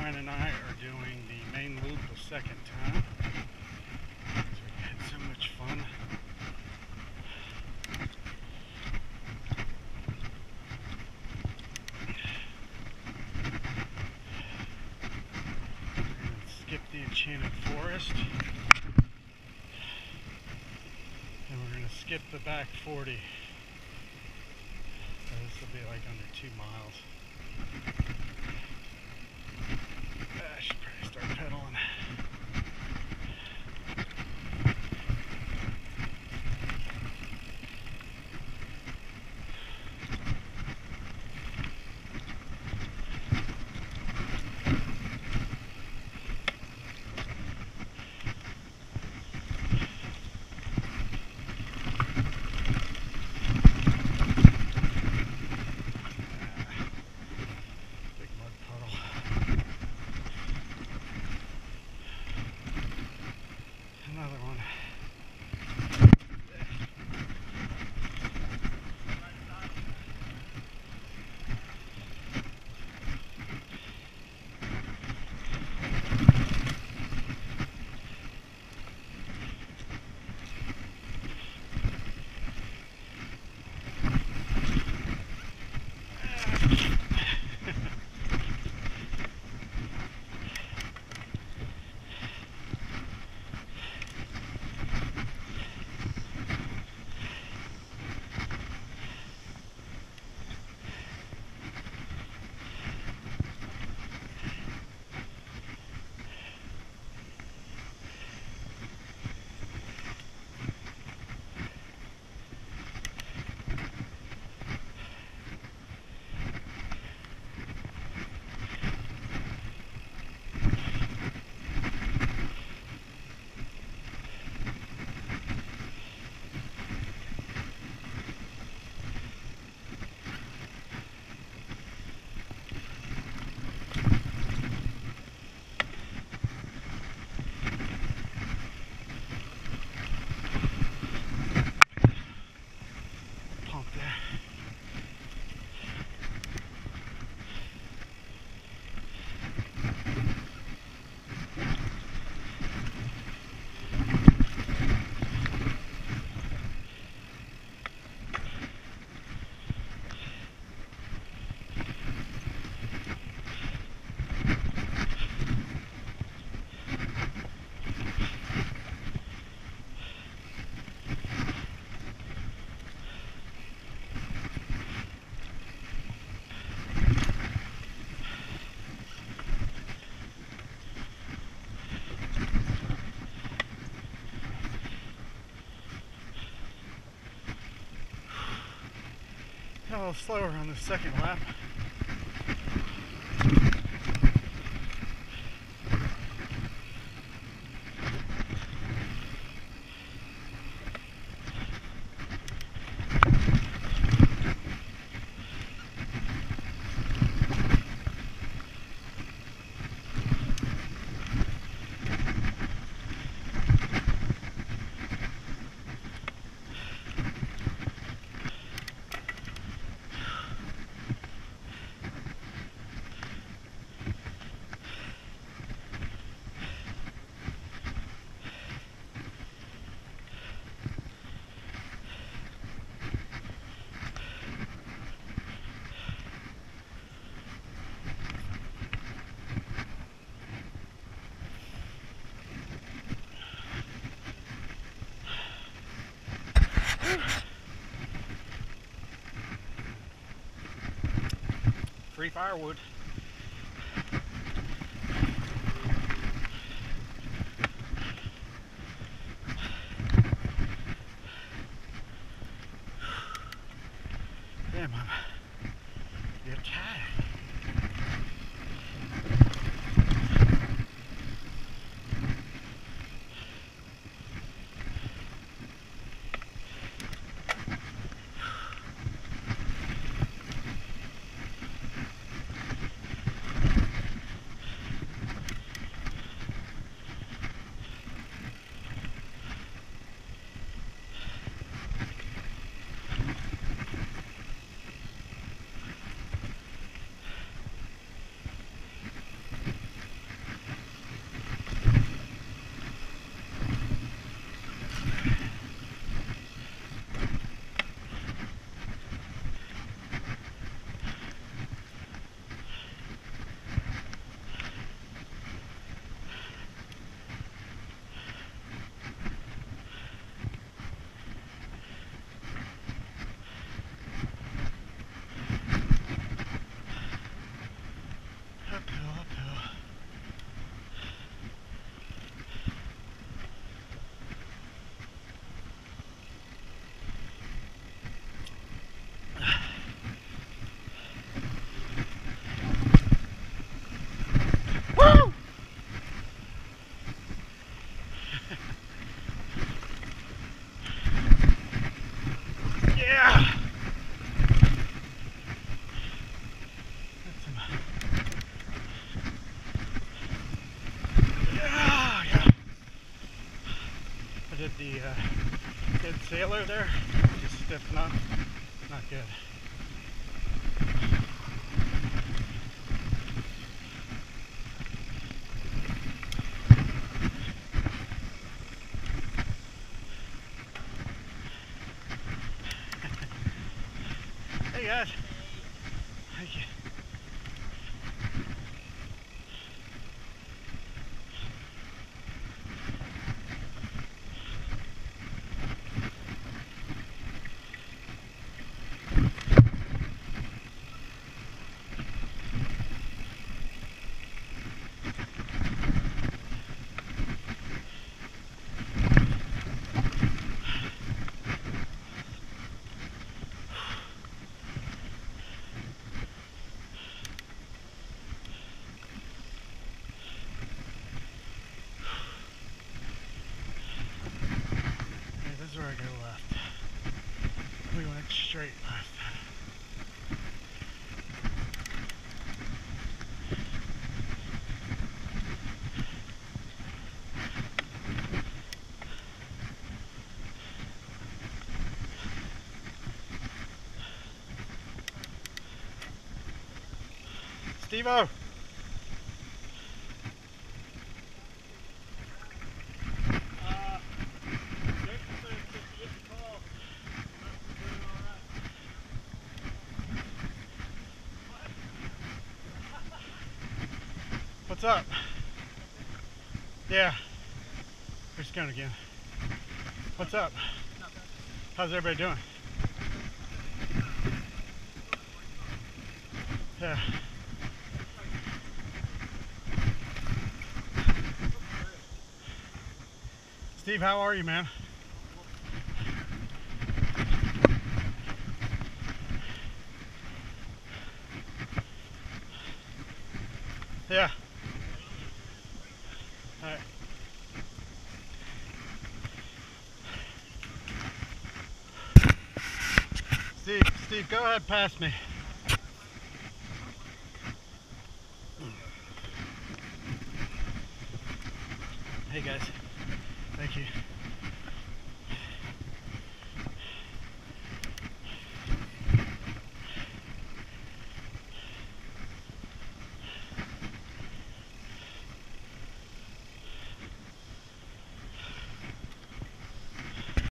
Brian and I are doing the main loop a second time. We had so much fun. We're going to skip the Enchanted Forest. And we're going to skip the back 40. So this will be like under 2 miles. I should probably start pedaling. A little slower on the second lap. Free firewood. Damn, you're tired. the dead sailor there, just stiffen up. Not good. Hey guys. Thank you. This is where I go left. We went straight left. Steve-O! What's up? Yeah. We're just going again. What's up? How's everybody doing? Yeah. Steve, how are you, man? Yeah. All right. Steve, go ahead past me. Hey guys, thank you.